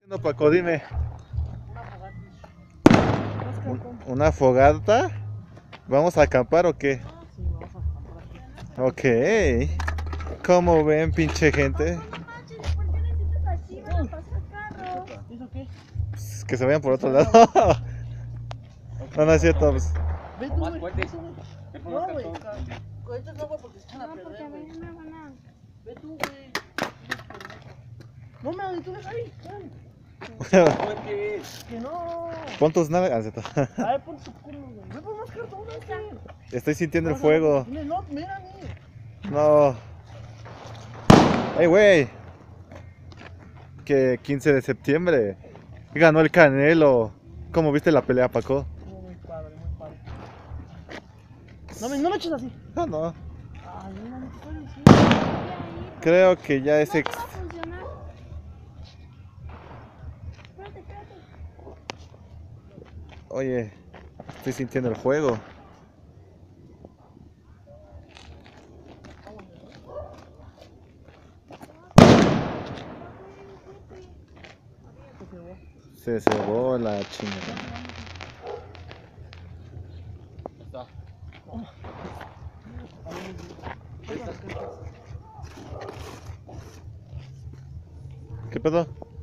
No, Paco, dime. ¿Una fogata? ¿Vamos a acampar o qué? Sí, vamos a acampar aquí. Ok. ¿Cómo ven, pinche gente? ¿Por qué necesitas así? Van a pasar carros. ¿Eso qué? Pues, que se vayan por otro lado. No, no es cierto. Pues. Ve tú, güey. No, güey. Ahorita no, güey, porque se echan a No, porque perder, a güey. mí me van a... Ve tú, güey. No me tú ves ahí. Ven. Que no. Pon tus nalgas. A ver, pon tu culo, güey. Ve por más cartones, güey. Estoy sintiendo el fuego. No, mira, No. ¡Ey, güey! Que 15 de septiembre. Ganó el Canelo. ¿Cómo viste la pelea, Paco? muy padre, muy padre. No me eches así. No, no. Ay, no puedes decir. Creo que ya es No ex... va a funcionar. Espérate. Oye, estoy sintiendo el fuego. Se cebó la chingada. ¿Qué pedo?